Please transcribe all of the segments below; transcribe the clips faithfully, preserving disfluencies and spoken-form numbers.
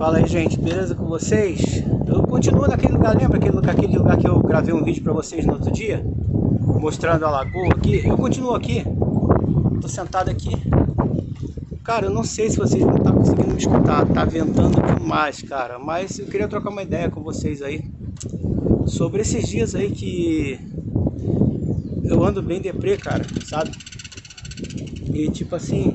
Fala aí, gente, beleza com vocês? Eu continuo naquele lugar, lembra aquele lugar, aquele lugar que eu gravei um vídeo pra vocês no outro dia? Mostrando a lagoa aqui. Eu continuo aqui. Tô sentado aqui. Cara, eu não sei se vocês vão estar conseguindo me escutar. Tá ventando demais, cara. Mas eu queria trocar uma ideia com vocês aí sobre esses dias aí que eu ando bem deprê, cara, sabe? E tipo assim,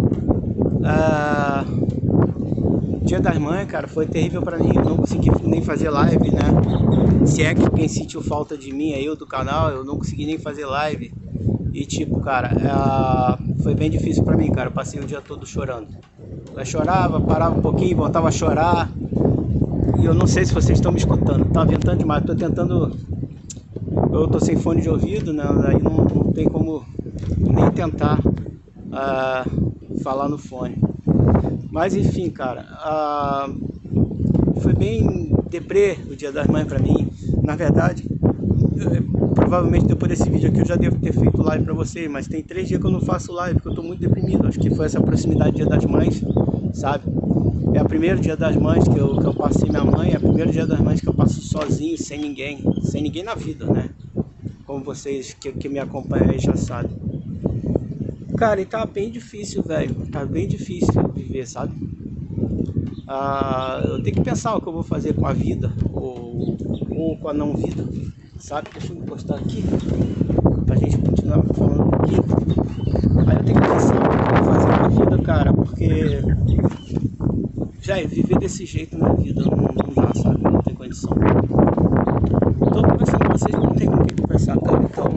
ah, Dia das Mães, cara, foi terrível pra mim. Eu não consegui nem fazer live, né? Se é que quem sentiu falta de mim aí, eu do canal, eu não consegui nem fazer live. E tipo, cara, é, foi bem difícil pra mim, cara. Eu passei o dia todo chorando. Eu chorava, parava um pouquinho, voltava a chorar. E eu não sei se vocês estão me escutando. Tá ventando demais, tô tentando... Eu tô sem fone de ouvido, né? Aí não, não tem como nem tentar uh, falar no fone. Mas enfim, cara, uh, foi bem deprê o Dia das Mães pra mim. Na verdade, eu, provavelmente depois desse vídeo aqui eu já devo ter feito live pra vocês, mas tem três dias que eu não faço live, porque eu tô muito deprimido. Acho que foi essa proximidade do Dia das Mães, sabe? É o primeiro Dia das Mães que eu, que eu passei minha mãe, é o primeiro Dia das Mães que eu passo sozinho, sem ninguém, sem ninguém na vida, né? Como vocês que, que me acompanham aí já sabem. Cara, e tá bem difícil, velho. Tá bem difícil viver, sabe? Ah, eu tenho que pensar o que eu vou fazer com a vida, ou, ou com a não vida, sabe? Deixa eu encostar aqui, pra gente continuar falando um pouquinho. Aí eu tenho que pensar o que eu vou fazer com a vida, cara, porque já viver desse jeito na vida não, não dá, sabe? Não tem condição. Tô conversando com vocês, não tem com quem conversar, cara, então...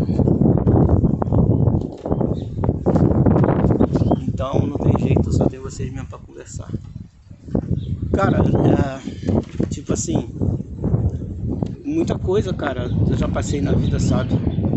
Então não tem jeito, só tenho vocês mesmo pra conversar. Cara, é, tipo assim, muita coisa, cara, eu já passei na vida, sabe?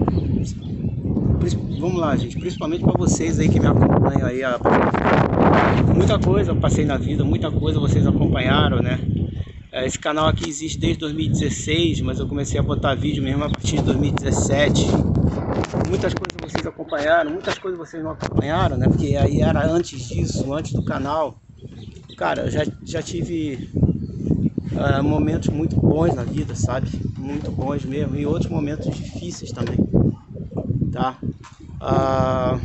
Vamos lá, gente, principalmente pra vocês aí que me acompanham aí. A... Muita coisa eu passei na vida, muita coisa vocês acompanharam, né? Esse canal aqui existe desde dois mil e dezesseis, mas eu comecei a botar vídeo mesmo a partir de dois mil e dezessete. Muitas coisas vocês acompanharam, muitas coisas vocês não acompanharam, né? Porque aí era antes disso, antes do canal. Cara, eu já, já tive uh, momentos muito bons na vida, sabe? Muito bons mesmo. E outros momentos difíceis também, tá? Uh,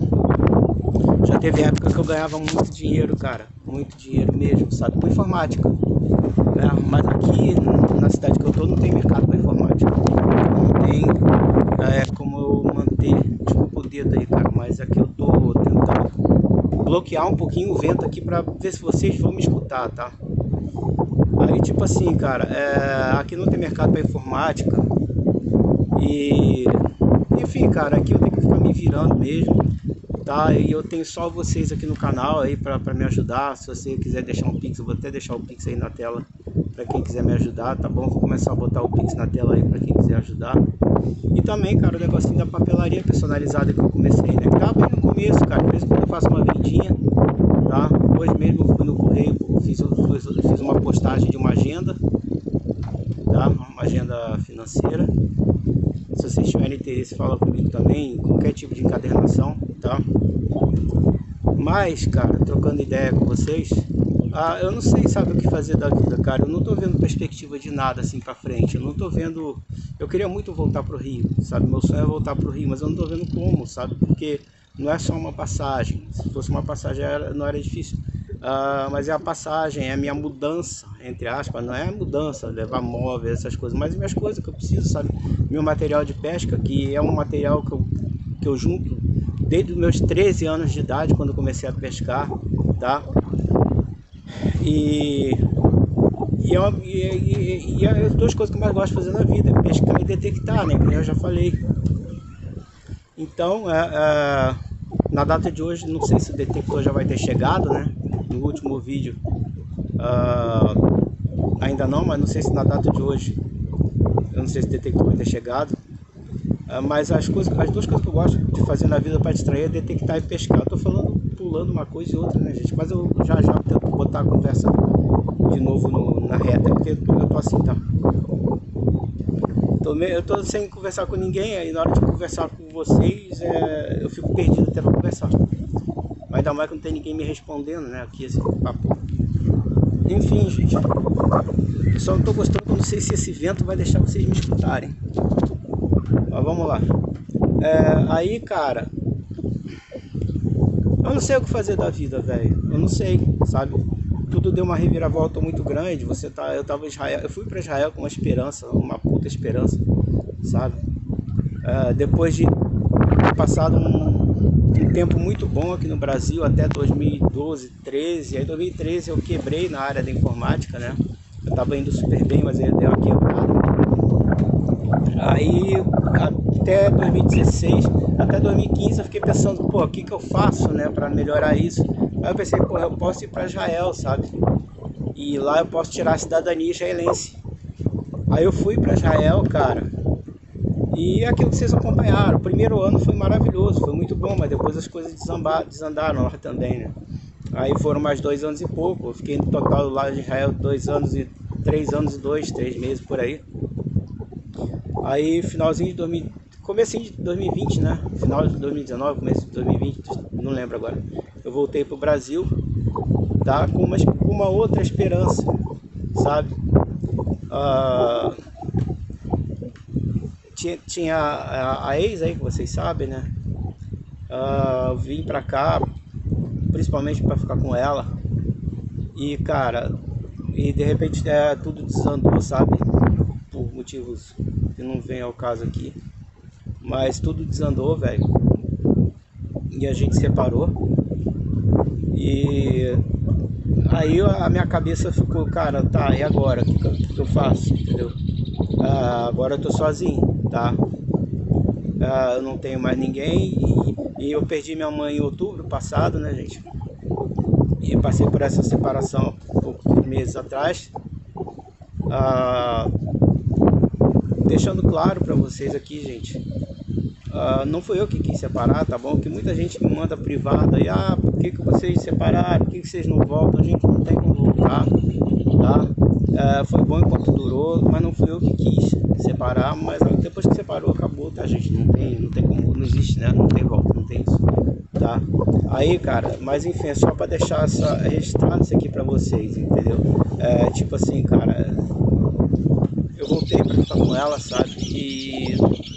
já teve época que eu ganhava muito dinheiro, cara. Muito dinheiro mesmo, sabe? Com informática. Né? Mas aqui, na cidade que eu tô, não tem mercado para informática. Não tem é, como eu manter... Desculpa o dedo aí, cara, mas aqui eu tô tentando bloquear um pouquinho o vento aqui pra ver se vocês vão me escutar, tá? Aí, tipo assim, cara, é, aqui não tem mercado para informática. E... Enfim, cara, aqui eu tenho que ficar me virando mesmo, tá? E eu tenho só vocês aqui no canal aí pra, pra me ajudar. Se você quiser deixar um pix, eu vou até deixar o pix aí na tela pra quem quiser me ajudar, tá bom? Vou começar a botar o pix na tela aí pra quem quiser ajudar. E também, cara, o negocinho da papelaria personalizada que eu comecei, né? Que tava bem no começo, cara. Por isso que eu faço uma vendinha, tá? Hoje mesmo eu fui no correio, fiz, fiz, fiz uma postagem de uma agenda, tá? Uma agenda financeira. Se vocês tiverem interesse, fala comigo também, qualquer tipo de encadernação, tá? Mas, cara, trocando ideia com vocês, ah, eu não sei, sabe, o que fazer da vida, cara. Eu não tô vendo perspectiva de nada assim pra frente. Eu não tô vendo... Eu queria muito voltar pro Rio, sabe? Meu sonho é voltar pro Rio, mas eu não tô vendo como, sabe? Porque não é só uma passagem. Se fosse uma passagem não era difícil. Ah, mas é a passagem, é a minha mudança, entre aspas. Não é a mudança, levar móveis, essas coisas, mas minhas coisas que eu preciso, sabe? Meu material de pesca, que é um material que eu, que eu junto desde os meus treze anos de idade, quando eu comecei a pescar, tá? E, e, e, e, e as duas coisas que eu mais gosto de fazer na vida é pescar e detectar, né? Que eu já falei. Então, é, é, na data de hoje, não sei se o detector já vai ter chegado, né? No último vídeo, uh, ainda não, mas não sei se na data de hoje, eu não sei se o detector vai ter chegado. Uh, mas as, coisas, as duas coisas que eu gosto de fazer na vida para distrair é detectar e pescar. Eu tô falando, pulando uma coisa e outra, né, gente? Mas eu já já tento botar a conversa de novo no, na reta, porque eu tô assim, tá? Tô meio, eu tô sem conversar com ninguém, aí na hora de conversar com vocês, é, eu fico perdido até para conversar. Mas ainda mais que não tem ninguém me respondendo, né? Aqui esse papo. Enfim, gente, eu só não tô gostando, eu não sei se esse vento vai deixar vocês me escutarem. Mas vamos lá. É, aí, cara, eu não sei o que fazer da vida, velho. Eu não sei, sabe? Tudo deu uma reviravolta muito grande. Você tá, eu tava em Israel, eu fui para Israel com uma esperança, uma puta esperança, sabe? É, depois de ter passado um, um tempo muito bom aqui no Brasil até dois mil e doze, treze. Aí dois mil e treze eu quebrei na área da informática, né? Eu tava indo super bem, mas aí deu uma quebrada. Aí até dois mil e dezesseis, até dois mil e quinze eu fiquei pensando, pô, o que que eu faço, né, para melhorar isso? Aí eu pensei, pô, eu posso ir para Israel, sabe? E lá eu posso tirar a cidadania israelense. Aí eu fui para Israel, cara. E aquilo que vocês acompanharam, o primeiro ano foi maravilhoso, foi muito bom, mas depois as coisas desandaram lá também, né? Aí foram mais dois anos e pouco, eu fiquei no total lá em Israel dois anos e três anos e dois, três meses por aí. Aí finalzinho de dois mil, comecinho de dois mil e vinte, né? Final de dois mil e dezenove, começo de dois mil e vinte, não lembro agora. Eu voltei pro Brasil, tá? Com uma, com uma outra esperança, sabe? Ah, tinha tinha a, a ex aí que vocês sabem, né? Ah, vim pra cá, principalmente para ficar com ela. E cara, e de repente é, tudo desandou, sabe? Por motivos que não vem ao caso aqui, mas tudo desandou, velho, e a gente separou. E aí a minha cabeça ficou, cara, tá, e agora? O que, que, que eu faço, entendeu? Ah, agora eu tô sozinho, tá? Ah, eu não tenho mais ninguém, e, e eu perdi minha mãe em outubro passado, né, gente? E passei por essa separação poucos meses atrás. Ah, deixando claro para vocês aqui, gente, uh, não fui eu que quis separar, tá bom? Que muita gente me manda privado aí, ah, por que, que vocês separaram, por que, que vocês não voltam? A gente não tem como voltar, tá? Uh, foi bom enquanto durou, mas não fui eu que quis separar, mas depois que separou, acabou, tá, gente? Não tem, não tem como, não existe, né? Não tem volta, não tem isso, tá? Aí, cara, mas enfim, é só para deixar essa, registrado isso aqui para vocês, entendeu? É, tipo assim, cara, eu voltei pra ficar com ela, sabe? E,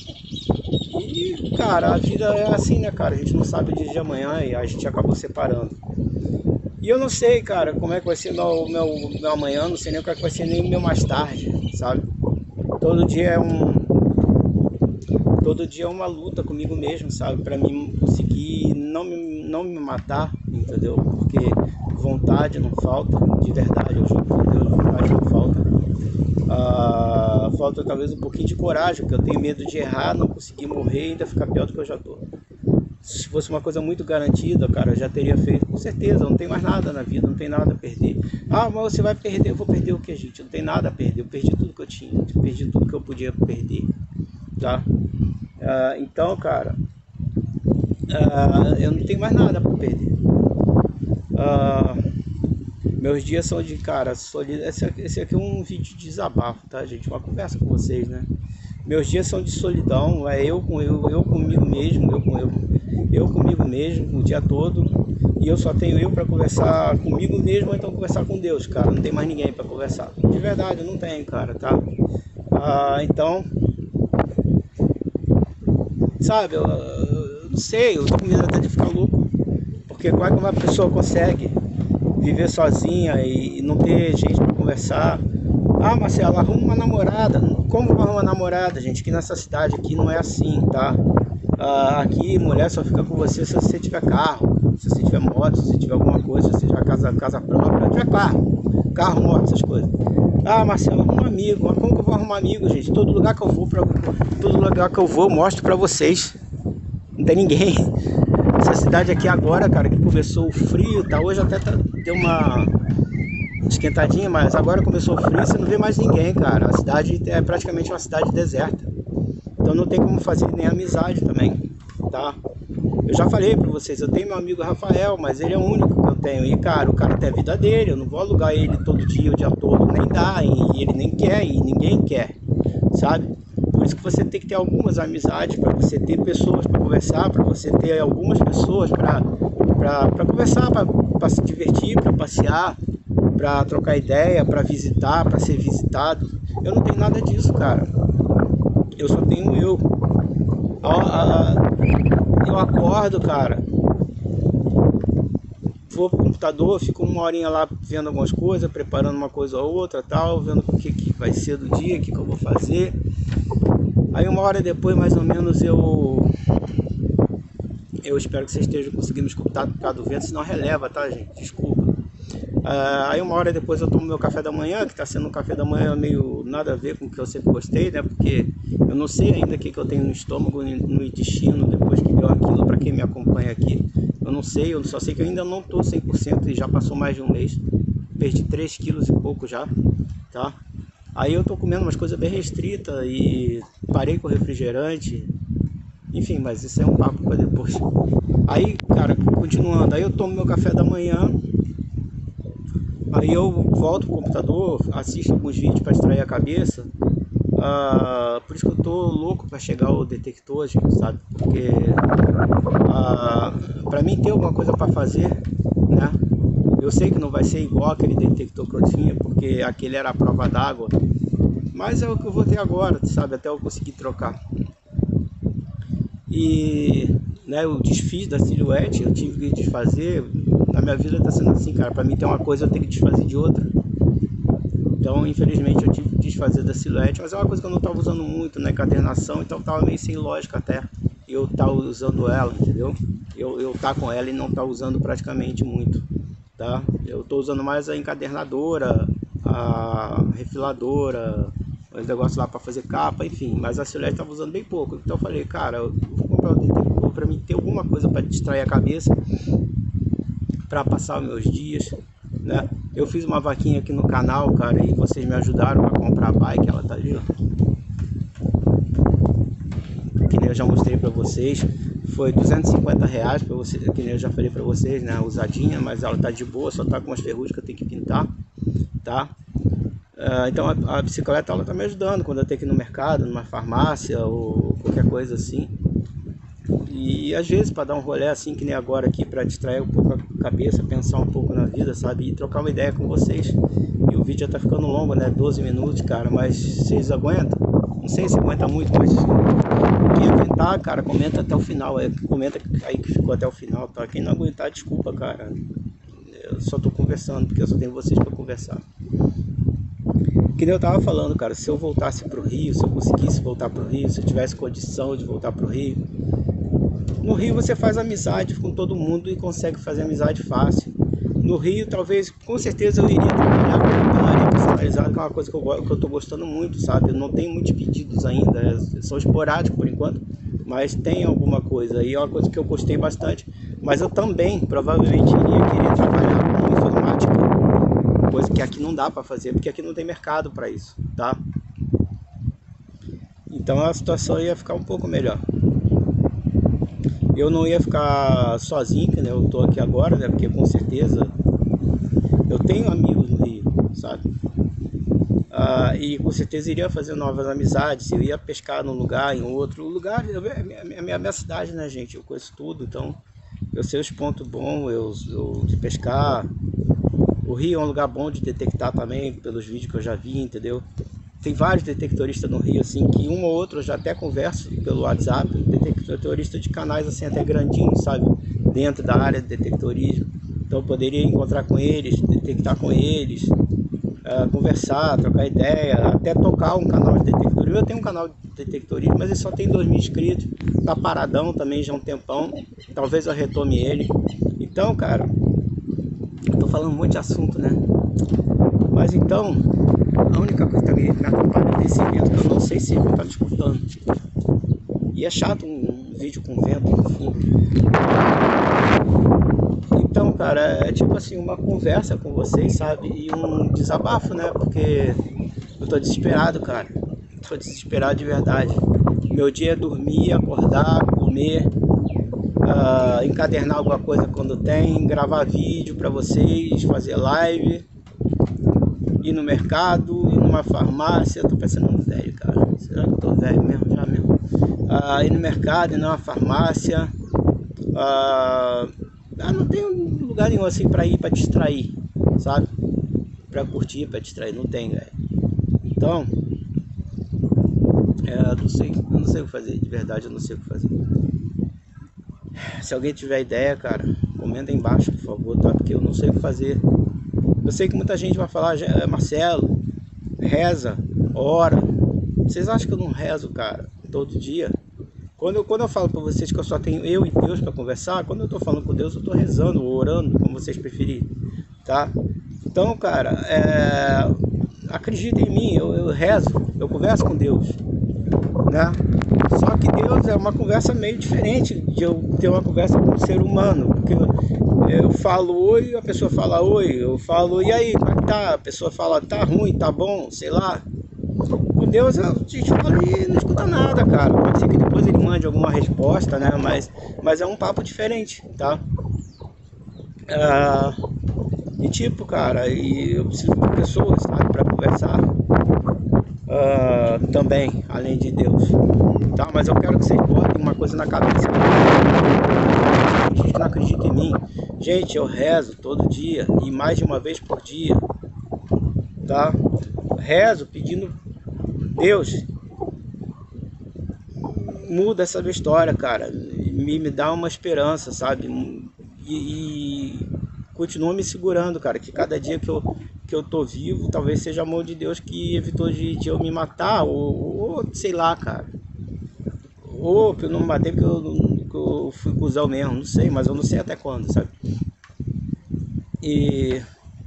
e, cara, a vida é assim, né, cara? A gente não sabe o dia de amanhã e a gente acabou separando. E eu não sei, cara, como é que vai ser o meu, meu amanhã, não sei nem o que, é que vai ser nem o meu mais tarde, sabe? Todo dia é um... Todo dia é uma luta comigo mesmo, sabe? Pra mim conseguir não me, não me matar, entendeu? Porque vontade não falta, de verdade, eu juro por Deus, vontade não falta. Ah, falta talvez um pouquinho de coragem, porque eu tenho medo de errar, não conseguir morrer e ainda ficar pior do que eu já tô. Se fosse uma coisa muito garantida, cara, eu já teria feito, com certeza. Eu não tenho mais nada na vida, não tem nada a perder. Ah, mas você vai perder, eu vou perder o que, gente? Eu não tenho nada a perder, eu perdi tudo que eu tinha, eu perdi tudo que eu podia perder, tá? Ah, então, cara, ah, eu não tenho mais nada para perder. Ah, meus dias são de, cara, solidão. Esse aqui, esse aqui é um vídeo de desabafo, tá, gente? Uma conversa com vocês, né? Meus dias são de solidão, é eu com eu, eu comigo mesmo, eu com eu, eu comigo mesmo o dia todo. E eu só tenho eu para conversar comigo mesmo, ou então conversar com Deus, cara. Não tem mais ninguém para conversar. De verdade, eu não tenho, cara, tá? Ah, então, sabe, eu, eu não sei, eu tô com medo até de ficar louco. Porque como é que uma pessoa consegue viver sozinha e não ter gente para conversar? Ah, Marcelo, arruma uma namorada. Como arruma uma namorada, gente? Aqui nessa cidade aqui não é assim, tá? Ah, aqui mulher só fica com você se você tiver carro, se você tiver moto, se você tiver alguma coisa, se você tiver casa, casa própria, tiver carro, carro, moto, essas coisas. Ah, Marcelo, arruma um amigo. Mas como que eu vou arrumar amigo, gente? Todo lugar que eu vou, pra, todo lugar que eu vou, eu mostro pra vocês. Não tem ninguém. Essa cidade aqui agora, cara, que começou o frio, tá? Hoje até tá, deu uma esquentadinha, mas agora começou o frio, você não vê mais ninguém, cara. A cidade é praticamente uma cidade deserta. Então não tem como fazer nem amizade também, tá? Eu já falei pra vocês, eu tenho meu amigo Rafael, mas ele é o único que eu tenho. E, cara, o cara tem a vida dele, eu não vou alugar ele todo dia, o dia todo, nem dá, e ele nem quer, e ninguém quer, sabe? Por isso que você tem que ter algumas amizades, para você ter pessoas para conversar, para você ter algumas pessoas para para conversar, para se divertir, para passear, para trocar ideia, para visitar, para ser visitado. Eu não tenho nada disso, cara. Eu só tenho eu. Eu acordo, cara, vou pro computador, fico uma horinha lá vendo algumas coisas, preparando uma coisa ou outra, tal, vendo o que, que vai ser do dia, o que, que eu vou fazer. Aí uma hora depois, mais ou menos, eu eu espero que vocês estejam conseguindo escutar por causa do vento, senão releva, tá, gente? Desculpa. Uh, aí uma hora depois eu tomo meu café da manhã, que está sendo um café da manhã meio nada a ver com o que eu sempre gostei, né? Porque eu não sei ainda o que, que eu tenho no estômago, no intestino, depois que deu aquilo, para quem me acompanha aqui. Eu não sei, eu só sei que eu ainda não estou cem por cento e já passou mais de um mês. Perdi três quilos e pouco já, tá? Aí eu tô comendo umas coisas bem restritas e parei com o refrigerante. Enfim, mas isso é um papo para depois. Aí, cara, continuando, aí eu tomo meu café da manhã. Aí eu volto pro computador, assisto alguns vídeos para distrair a cabeça. Uh, por isso que eu tô louco para chegar ao detector, gente, sabe? Porque uh, para mim ter alguma coisa para fazer, né? Eu sei que não vai ser igual aquele detector que eu tinha, porque aquele era a prova d'água. Mas é o que eu vou ter agora, sabe? Até eu conseguir trocar. E, né, eu desfiz da silhuete, eu tive que desfazer. Na minha vida tá sendo assim, cara. Pra mim tem uma coisa, eu tenho que desfazer de outra. Então, infelizmente, eu tive que desfazer da silhuete. Mas é uma coisa que eu não tava usando muito, né? Encadernação, então tava meio sem lógica até. Eu tava usando ela, entendeu? Eu, eu tá com ela e não tá usando praticamente muito, tá? Eu tô usando mais a encadernadora, a refiladora, os negócios lá para fazer capa, enfim. Mas a silhuete tava usando bem pouco. Então eu falei, cara, eu vou comprar o detector para mim ter alguma coisa para distrair a cabeça, para passar os meus dias, né? Eu fiz uma vaquinha aqui no canal, cara, e vocês me ajudaram a comprar a bike, ela tá ali, ó. Que nem eu já mostrei para vocês. Foi duzentos e cinquenta reais para você, que nem eu já falei para vocês, né? Usadinha, mas ela tá de boa, só tá com umas ferrugens que eu tenho que pintar, tá? Uh, então a, a bicicleta ela tá me ajudando quando eu tenho que ir no mercado, numa farmácia ou qualquer coisa assim. E às vezes para dar um rolê assim, que nem agora aqui, para distrair um pouco a cabeça, pensar um pouco na vida, sabe? E trocar uma ideia com vocês. E o vídeo já tá ficando longo, né? doze minutos, cara, mas vocês aguentam? Não sei se aguenta muito, mas quem aguentar, cara, comenta até o final. É, comenta aí que ficou até o final, tá? Quem não aguentar, desculpa, cara. Eu só tô conversando, porque eu só tenho vocês para conversar. Que nem eu tava falando, cara, se eu voltasse pro Rio, se eu conseguisse voltar pro Rio, se eu tivesse condição de voltar pro Rio. No Rio você faz amizade com todo mundo e consegue fazer amizade fácil. No Rio, talvez, com certeza eu iria trabalhar com papelaria personalizada, que é uma coisa que eu, que eu tô gostando muito, sabe? Eu não tenho muitos pedidos ainda, são esporádicos por enquanto, mas tem alguma coisa. E é uma coisa que eu gostei bastante. Mas eu também, provavelmente, iria querer trabalhar com informática, coisa que aqui não dá para fazer, porque aqui não tem mercado para isso, tá? Então a situação ia ficar um pouco melhor. Eu não ia ficar sozinho, né? Eu tô aqui agora, né? Porque com certeza eu tenho amigos no Rio, sabe? Ah, e com certeza iria fazer novas amizades. Eu ia pescar num lugar, em outro lugar. É minha, minha, minha cidade, né, gente? Eu conheço tudo, então eu sei os pontos bons eu, eu, de pescar. O Rio é um lugar bom de detectar também, pelos vídeos que eu já vi, entendeu? Tem vários detectoristas no Rio, assim, que um ou outro eu já até converso pelo WhatsApp, detectorista de canais, assim, até grandinhos, sabe? Dentro da área de detectorismo. Então eu poderia encontrar com eles, detectar com eles, uh, conversar, trocar ideia, até tocar um canal de detectorismo. Eu tenho um canal de detectorismo, mas ele só tem dois mil inscritos, tá paradão também já há um tempão, talvez eu retome ele. Então, cara, eu tô falando um monte de assunto, né? Mas então, a única coisa que me atrapalha nesse vento, que eu não sei se eu tá escutando. E é chato um, um vídeo com vento no fundo. Então, cara, é tipo assim, uma conversa com vocês, sabe? E um desabafo, né? Porque eu tô desesperado, cara. Tô desesperado de verdade. Meu dia é dormir, acordar, comer, uh, encadernar alguma coisa quando tem, gravar vídeo pra vocês, fazer live, ir no mercado, ir numa farmácia. Tô pensando no velho, cara. Será que eu tô velho mesmo? Já mesmo? Uh, ir no mercado, ir numa farmácia. Uh, ah, não tem lugar nenhum assim pra ir, pra distrair, sabe? pra curtir, pra distrair, não tem, velho. Então, é, não sei, eu não sei o que fazer, de verdade eu não sei o que fazer. Se alguém tiver ideia, cara, comenta aí embaixo, por favor, tá? Porque eu não sei o que fazer. Eu sei que muita gente vai falar, Marcelo, reza, ora. Vocês acham que eu não rezo, cara, todo dia? Quando eu, quando eu falo pra vocês que eu só tenho eu e Deus pra conversar, quando eu tô falando com Deus, eu tô rezando ou orando, como vocês preferirem, tá? Então, cara, é... acredita em mim, eu, eu rezo, eu converso com Deus, né? Só que Deus é uma conversa meio diferente de eu ter uma conversa com um ser humano, porque eu, eu falo oi, a pessoa fala oi, eu falo e aí, como é que tá? A pessoa fala tá ruim, tá bom, sei lá. Com Deus a gente fala e não escuta nada, cara. Pode ser que depois ele mande alguma resposta, né? Mas, mas é um papo diferente, tá? Ah, e tipo, cara, e eu preciso de pessoas, sabe, pra conversar. Uh, também, além de Deus, tá? Mas eu quero que vocês botem uma coisa na cabeça. Tem gente que não acredita em mim. Gente, eu rezo todo dia e mais de uma vez por dia, tá? Rezo pedindo, Deus, muda essa minha história, cara. Me, me dá uma esperança, sabe? E, e continua me segurando, cara. Que cada dia que eu que eu tô vivo, talvez seja a mão de Deus que evitou de, de eu me matar, ou, ou sei lá, cara. Ou que eu não me matei porque eu, que eu fui cuzão mesmo, não sei, mas eu não sei até quando, sabe? E...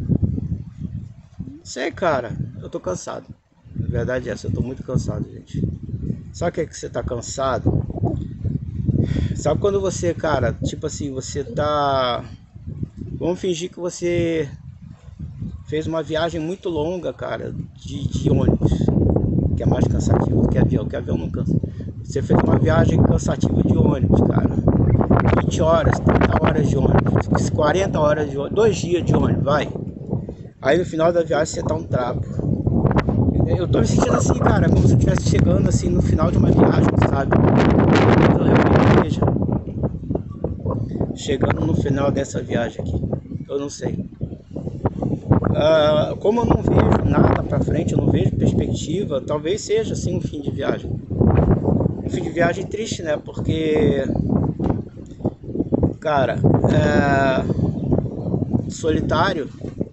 não sei, cara, eu tô cansado. A verdade é essa, eu tô muito cansado, gente. Sabe o que é que você tá cansado? Sabe quando você, cara, tipo assim, você tá... vamos fingir que você... fez uma viagem muito longa, cara, de, de ônibus, que é mais cansativo do que avião, que avião não cansa. Você fez uma viagem cansativa de ônibus, cara, vinte horas, trinta horas de ônibus, quarenta horas de ônibus, dois dias de ônibus, vai. Aí no final da viagem você tá um trapo. Eu tô me sentindo assim, cara, como se eu estivesse chegando assim no final de uma viagem, sabe? Chegando no final dessa viagem aqui, eu não sei. Uh, como eu não vejo nada pra frente, eu não vejo perspectiva, talvez seja assim um fim de viagem. Um fim de viagem triste, né? Porque, cara, é... solitário,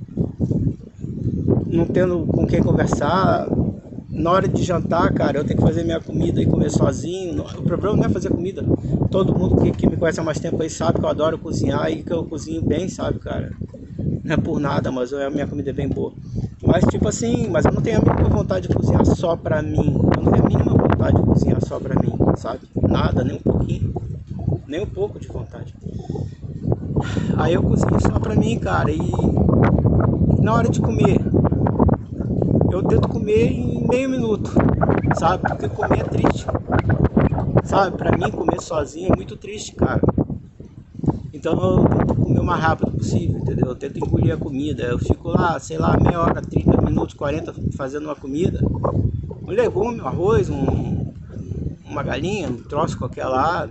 não tendo com quem conversar. Na hora de jantar, cara, eu tenho que fazer minha comida e comer sozinho. O problema não é fazer comida. Todo mundo que, que me conhece há mais tempo aí sabe que eu adoro cozinhar e que eu cozinho bem, sabe, cara? Não é por nada, mas a minha comida é bem boa. Mas tipo assim, mas eu não tenho a mínima vontade de cozinhar só pra mim. Eu não tenho a mínima vontade de cozinhar só pra mim, sabe? Nada, nem um pouquinho. Nem um pouco de vontade. Aí eu cozinho só pra mim, cara. E na hora de comer, eu tento comer em meio minuto, sabe? Porque comer é triste, sabe? Pra mim, comer sozinho é muito triste, cara. Então eu tento comer o mais rápido possível, entendeu? Eu tento engolir a comida. Eu fico lá, sei lá, meia hora, trinta minutos, quarenta fazendo uma comida. Um legume, um arroz, um, uma galinha, um troço qualquer lá.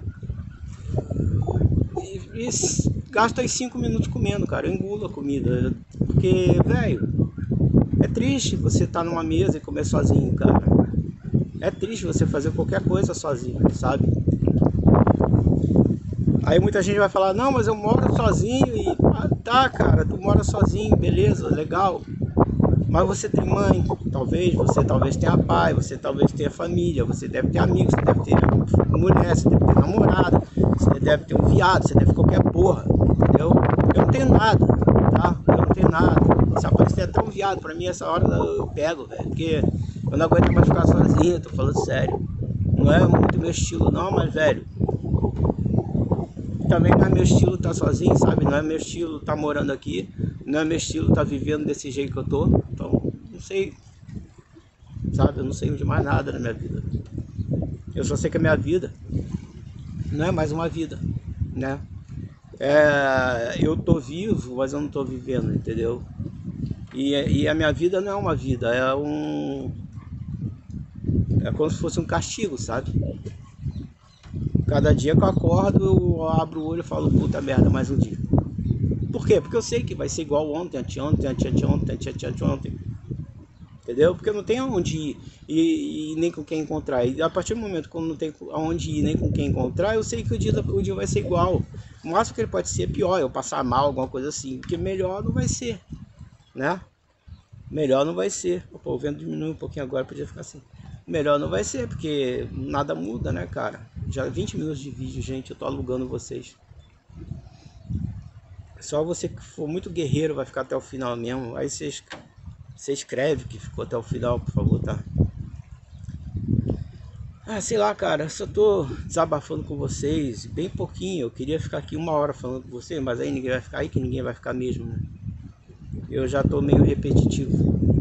E, e gasto aí cinco minutos comendo, cara. Eu engulo a comida. Porque, velho, é triste você estar numa mesa e comer sozinho, cara. É triste você fazer qualquer coisa sozinho, sabe? Aí muita gente vai falar, não, mas eu moro sozinho e... ah, tá, cara, tu mora sozinho, beleza, legal. Mas você tem mãe, talvez, você talvez tenha pai, você talvez tenha família, você deve ter amigos, você deve ter mulher, você deve ter namorada, você deve ter um viado, você deve ter qualquer porra, entendeu? Eu não tenho nada, tá? Eu não tenho nada. Se aparecer até um viado, pra mim essa hora eu pego, velho, porque eu não aguento mais ficar sozinho, tô falando sério. Não é muito meu estilo não, mas velho, também não é meu estilo estar sozinho, sabe? Não é meu estilo estar morando aqui, não é meu estilo estar vivendo desse jeito que eu tô. Então, não sei, sabe? Eu não sei de mais nada na minha vida. Eu só sei que a minha vida não é mais uma vida, né? É, eu tô vivo, mas eu não tô vivendo, entendeu? E, e a minha vida não é uma vida, é um... é como se fosse um castigo, sabe? Cada dia que eu acordo, eu abro o olho e falo, puta merda, mais um dia. Por quê? Porque eu sei que vai ser igual ontem, anteontem, anteontem, anteontem, anteontem. Entendeu? Porque eu não tenho aonde ir e, e nem com quem encontrar. E a partir do momento que eu não tenho aonde ir nem com quem encontrar, eu sei que o dia, o dia vai ser igual. O máximo que ele pode ser é pior, eu passar mal, alguma coisa assim. Porque melhor não vai ser, né? Melhor não vai ser. Opa, o vento diminui um pouquinho agora, podia ficar assim. Melhor não vai ser, porque nada muda, né, cara? Já vinte minutos de vídeo, gente, eu tô alugando vocês. Só você que for muito guerreiro vai ficar até o final mesmo. Aí vocês... Você escreve que ficou até o final, por favor, tá? Ah, sei lá, cara, só tô desabafando com vocês, bem pouquinho. Eu queria ficar aqui uma hora falando com vocês, mas aí ninguém vai ficar, aí que ninguém vai ficar mesmo, né? Eu já tô meio repetitivo.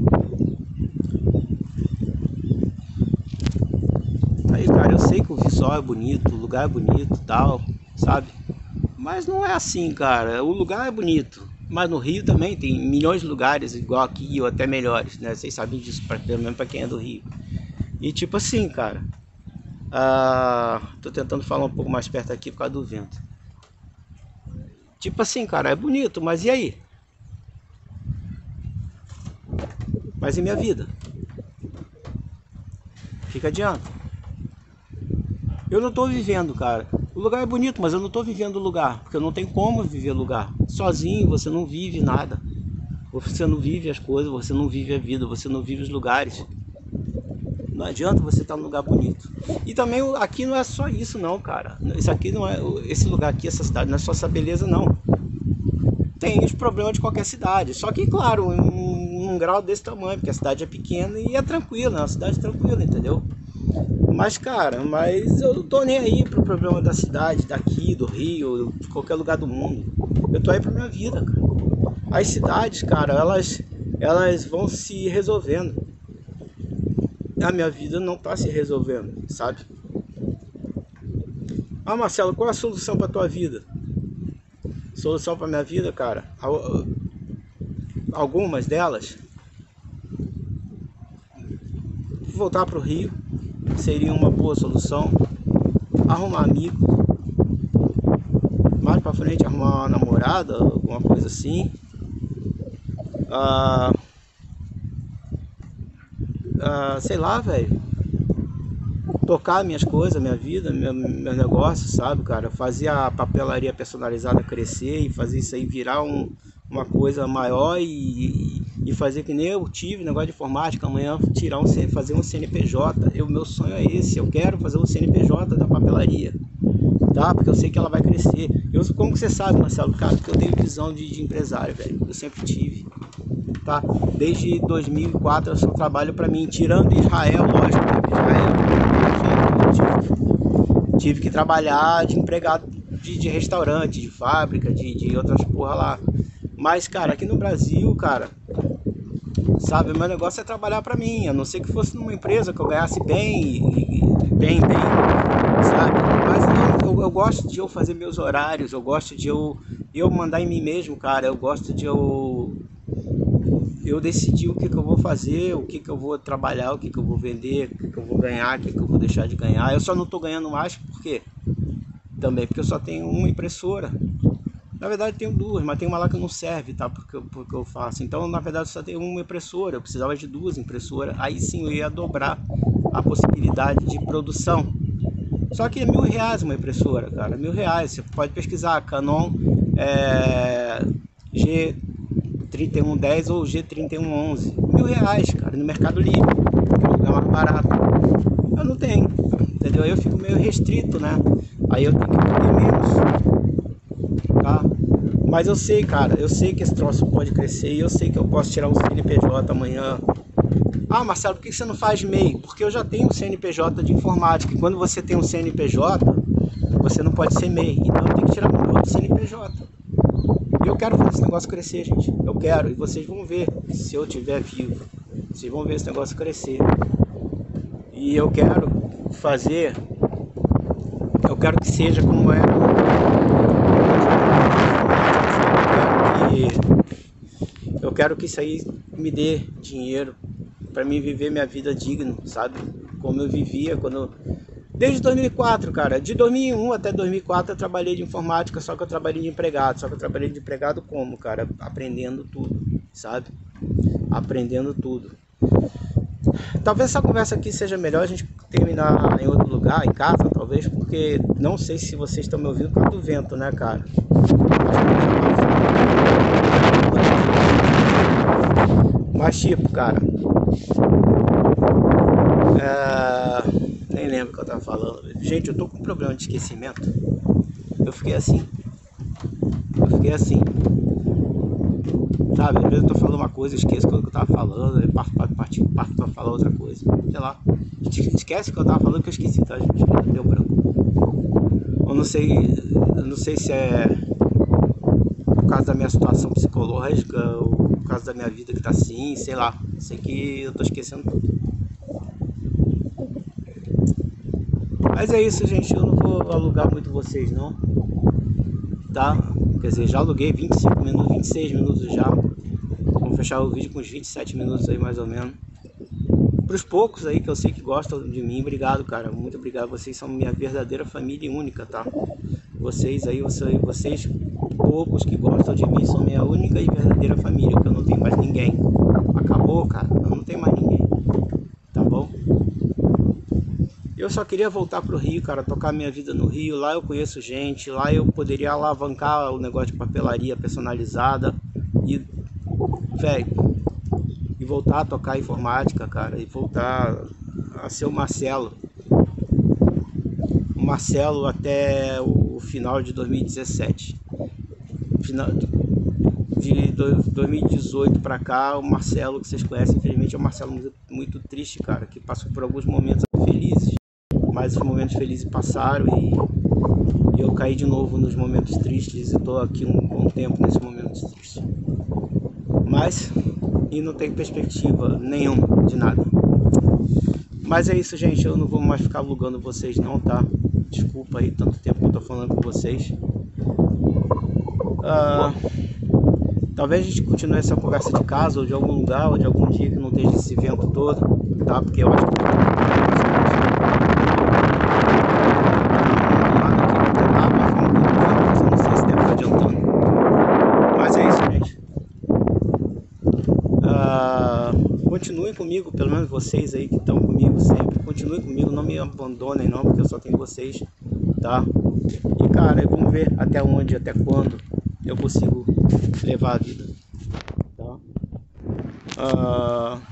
Aí, cara, eu sei que o visual é bonito, o lugar é bonito e tal, sabe? Mas não é assim, cara. O lugar é bonito. Mas no Rio também tem milhões de lugares igual aqui ou até melhores, né? Vocês sabem disso, pra, pelo menos para quem é do Rio. E tipo assim, cara, ah, tô tentando falar um pouco mais perto aqui por causa do vento. Tipo assim, cara, é bonito, mas e aí? Mas e minha vida? Fica adiante. Eu não tô vivendo, cara. O lugar é bonito, mas eu não tô vivendo o lugar, porque eu não tenho como viver o lugar. Sozinho você não vive nada. Você não vive as coisas, você não vive a vida, você não vive os lugares. Não adianta você estar num lugar bonito. E também aqui não é só isso não, cara. Isso aqui não é, esse lugar aqui, essa cidade, não é só essa beleza não. Tem os problemas de qualquer cidade. Só que, claro, um, um grau desse tamanho, porque a cidade é pequena e é tranquila, é uma cidade tranquila, entendeu? Mas, cara, mas eu não tô nem aí pro problema da cidade, daqui, do Rio, de qualquer lugar do mundo. Eu tô aí pra minha vida, cara. As cidades, cara, elas, elas vão se resolvendo. A minha vida não tá se resolvendo, sabe? Ah, Marcelo, qual é a solução pra tua vida? Solução pra minha vida, cara? Algumas delas. Voltar pro Rio seria uma boa solução. Arrumar amigo, mais pra frente arrumar uma namorada, alguma coisa assim. ah, ah, sei lá, velho, tocar minhas coisas, minha vida, meu, meu negócio, sabe, cara? Fazer a papelaria personalizada crescer e fazer isso aí virar um, uma coisa maior e, e fazer que nem eu tive negócio de informática. Amanhã tirar um, fazer um C N P J. Eu, meu sonho é esse, eu quero fazer um C N P J da papelaria, tá? Porque eu sei que ela vai crescer. Eu, como que você sabe, Marcelo? Cara, porque eu tenho visão de, de empresário, velho. Eu sempre tive, tá? Desde dois mil e quatro eu só trabalho pra mim, tirando Israel, lógico, Israel. Tive, tive que trabalhar de empregado de, de restaurante, de fábrica, de, de outras porra lá. Mas, cara, aqui no Brasil, cara, sabe, meu negócio é trabalhar pra mim. A não ser que fosse numa empresa que eu ganhasse bem, bem, bem, sabe? Mas eu, eu, eu gosto de eu fazer meus horários, eu gosto de eu, eu mandar em mim mesmo, cara. Eu gosto de eu, eu decidir o que que eu vou fazer, o que que eu vou trabalhar, o que que eu vou vender, o que que eu vou ganhar, o que que eu vou deixar de ganhar. Eu só não tô ganhando mais, por quê? Também porque eu só tenho uma impressora. Na verdade tenho duas, mas tem uma lá que não serve, tá? Porque, porque eu faço. Então, na verdade, só tenho uma impressora. Eu precisava de duas impressoras. Aí sim eu ia dobrar a possibilidade de produção. Só que é mil reais uma impressora, cara. Mil reais. Você pode pesquisar Canon é, G trinta e um dez ou G trinta e um onze. Mil reais, cara, no Mercado Livre. É mais barato. Eu não tenho, entendeu? Aí eu fico meio restrito, né? Aí eu tenho que pagar menos. Tá? Mas eu sei, cara, eu sei que esse troço pode crescer e eu sei que eu posso tirar um C N P J amanhã. Ah, Marcelo, por que você não faz M E I? Porque eu já tenho um C N P J de informática. E quando você tem um C N P J, você não pode ser M E I. Então eu tenho que tirar um outro C N P J. E eu quero fazer esse negócio crescer, gente. Eu quero. E vocês vão ver, se eu estiver vivo. Vocês vão ver esse negócio crescer. E eu quero fazer... Eu quero que seja como é... Eu quero que isso aí me dê dinheiro para mim viver minha vida digna, sabe? Como eu vivia quando Desde dois mil e quatro, cara. De dois mil e um até dois mil e quatro eu trabalhei de informática, só que eu trabalhei de empregado. Só que eu trabalhei de empregado como, cara? Aprendendo tudo, sabe? Aprendendo tudo. Talvez essa conversa aqui seja melhor a gente terminar em outro lugar, em casa, talvez, porque não sei se vocês estão me ouvindo por causa do vento, né, cara? Mas tipo, cara, é... nem lembro o que eu tava falando. Gente, eu tô com um problema de esquecimento. Eu fiquei assim. Eu fiquei assim. Sabe, às vezes eu tô falando uma coisa, esqueço o que eu tava falando, eu parto, parto, parto, parto pra falar outra coisa. Sei lá. Esquece o que eu tava falando que eu esqueci, tá, gente? Deu branco. Eu não sei. Eu não sei se é por causa da minha situação psicológica ou por causa da minha vida que tá assim, sei lá. Sei que eu tô esquecendo tudo. Mas é isso, gente. Eu não vou alugar muito vocês, não. Tá? Quer dizer, já aluguei vinte e cinco minutos, vinte e seis minutos já. Vamos fechar o vídeo com uns vinte e sete minutos aí, mais ou menos. Para os poucos aí que eu sei que gostam de mim, obrigado, cara. Muito obrigado. Vocês são minha verdadeira família única, tá? Vocês aí, vocês, vocês poucos que gostam de mim são minha única e verdadeira família, porque eu não tenho mais ninguém. Acabou, cara. Eu não tenho mais ninguém. Tá bom? Eu só queria voltar pro Rio, cara, tocar minha vida no Rio. Lá eu conheço gente, lá eu poderia alavancar o negócio de papelaria personalizada e, velho, e voltar a tocar informática, cara, e voltar a ser o Marcelo. O Marcelo até o final de dois mil e dezessete. Final de dois mil e dezoito pra cá, o Marcelo que vocês conhecem, infelizmente, é um Marcelo muito, muito triste, cara, que passou por alguns momentos felizes. Mas os momentos felizes passaram e eu caí de novo nos momentos tristes e estou aqui um bom tempo nesses momentos tristes. Mas, e não tem perspectiva nenhuma de nada. Mas é isso, gente, eu não vou mais ficar alugando vocês não, tá? Desculpa aí tanto tempo que eu tô falando com vocês. Ah, talvez a gente continue essa conversa de casa ou de algum lugar ou de algum dia que não esteja esse vento todo, tá? Porque eu acho que continuem comigo, pelo menos vocês aí que estão comigo sempre, continuem comigo, não me abandonem não, porque eu só tenho vocês, tá? E cara, vamos ver até onde, até quando eu consigo levar a vida, tá? Uh...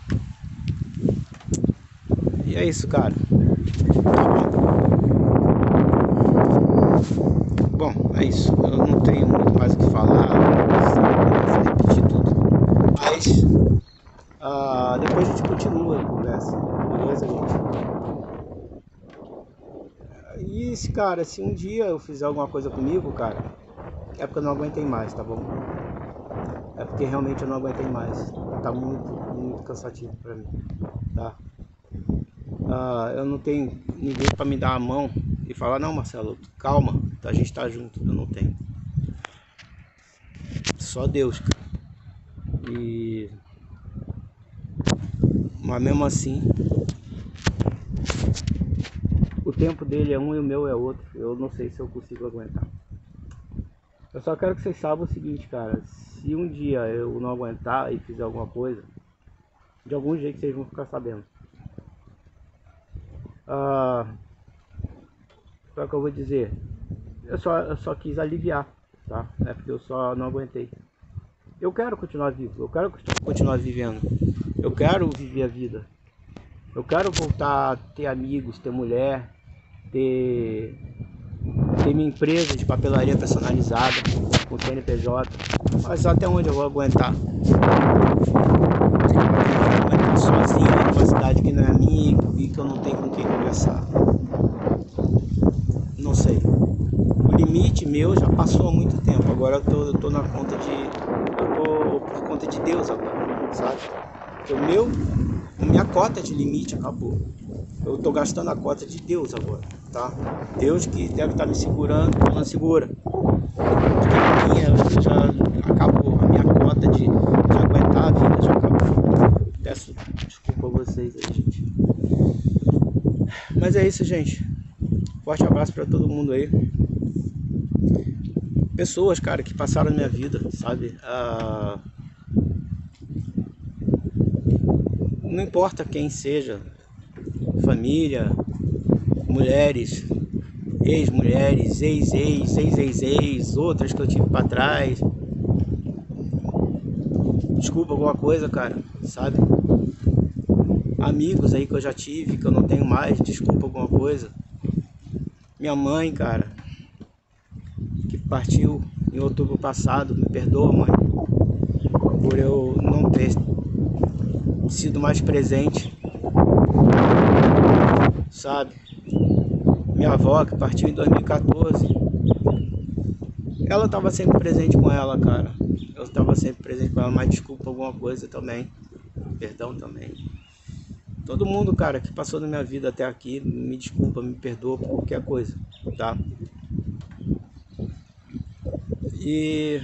E é isso, cara. Bom, é isso, eu não tenho muito mais o que falar, eu vou repetir tudo, mas... Uh, depois a gente continua a conversa, beleza, gente? E se, cara, se um dia eu fizer alguma coisa comigo, cara, é porque eu não aguentei mais, tá bom? É porque realmente eu não aguentei mais. Tá muito, muito cansativo pra mim, tá? Uh, eu não tenho ninguém pra me dar a mão e falar, não, Marcelo, calma, a gente tá junto. Eu não tenho. Só Deus, cara. E... Mas mesmo assim, o tempo dele é um e o meu é outro. Eu não sei se eu consigo aguentar. Eu só quero que vocês saibam o seguinte, cara. Se um dia eu não aguentar e fizer alguma coisa, de algum jeito vocês vão ficar sabendo. Ah, só que eu vou dizer, eu só, eu só quis aliviar, tá? É porque eu só não aguentei. Eu quero continuar vivo, eu quero continuar vivendo. Eu quero viver a vida. Eu quero voltar a ter amigos, ter mulher, ter, ter minha empresa de papelaria personalizada, com C N P J. Mas até onde eu vou aguentar? Aguentar sozinho em uma cidade que não é minha e que eu não tenho com quem conversar. Não sei. O limite meu já passou há muito tempo. Agora eu tô, eu tô na conta de... Eu tô por conta de Deus agora, sabe? O meu, a minha cota de limite acabou. Eu tô gastando a cota de Deus agora, tá? Deus que deve estar me segurando, falando segura. Porque a minha já acabou, a minha cota de, de aguentar a vida já acabou. Peço desculpa a vocês aí, gente. Mas é isso, gente. Forte abraço pra todo mundo aí. Pessoas, cara, que passaram na minha vida, sabe? Ah, não importa quem seja, família, mulheres, ex-mulheres, ex-ex, ex-ex-ex, outras que eu tive pra trás. Desculpa alguma coisa, cara, sabe? Amigos aí que eu já tive, que eu não tenho mais, desculpa alguma coisa. Minha mãe, cara, que partiu em outubro passado, me perdoa, mãe, por eu não ter sido mais presente, sabe? Minha avó, que partiu em dois mil e quatorze, ela estava sempre presente com ela, cara. Eu estava sempre presente com ela, mas desculpa alguma coisa também, perdão também. Todo mundo, cara, que passou na minha vida até aqui, me desculpa, me perdoa por qualquer coisa, tá? E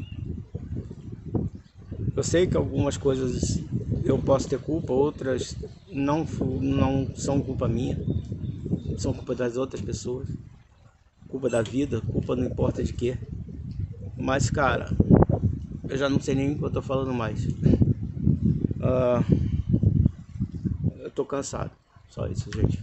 eu sei que algumas coisas eu posso ter culpa, outras não, não são culpa minha, são culpa das outras pessoas, culpa da vida, culpa não importa de quê. Mas, cara, eu já não sei nem o que eu tô falando mais. Uh, eu tô cansado, só isso, gente.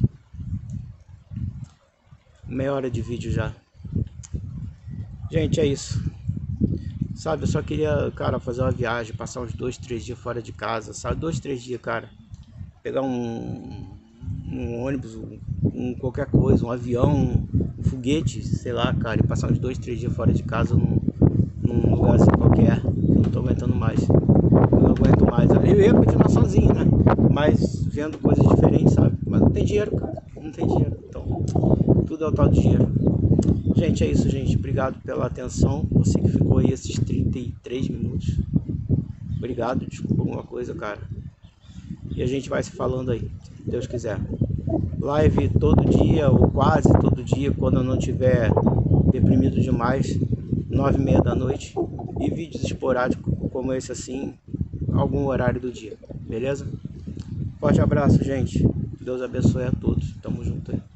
Meia hora de vídeo já. Gente, é isso. Sabe, eu só queria, cara, fazer uma viagem, passar uns dois, três dias fora de casa, sabe? Dois, três dias, cara. Pegar um, um ônibus, um, um qualquer coisa, um avião, um foguete, sei lá, cara, e passar uns dois, três dias fora de casa num, num lugar assim qualquer. Eu não tô aguentando mais. Eu não aguento mais. Eu ia continuar sozinho, né? Mas vendo coisas diferentes, sabe? Mas não tem dinheiro, cara. Não tem dinheiro. Então, tudo é o tal de dinheiro. Gente, é isso, gente. Obrigado pela atenção. Você que ficou aí esses trinta e três minutos. Obrigado. Desculpa alguma coisa, cara. E a gente vai se falando aí, se Deus quiser. Live todo dia, ou quase todo dia, quando eu não tiver deprimido demais, nove e meia da noite. E vídeos esporádicos como esse assim, algum horário do dia. Beleza? Forte abraço, gente. Deus abençoe a todos. Tamo junto aí.